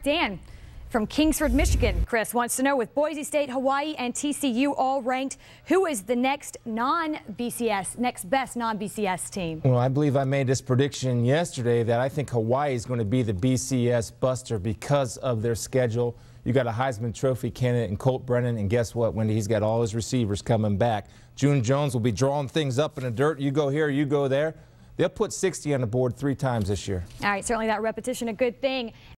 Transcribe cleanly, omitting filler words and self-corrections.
Dan from Kingsford, Michigan. Chris wants to know, with Boise State, Hawaii, and TCU all ranked, who is the next best non-BCS team? Well, I believe I made this prediction yesterday that I think Hawaii is going to be the BCS buster because of their schedule. You got a Heisman Trophy candidate in Colt Brennan, and guess what, Wendy? He's got all his receivers coming back. June Jones will be drawing things up in the dirt. You go here, you go there. They'll put 60 on the board 3 times this year. All right, certainly that repetition a good thing.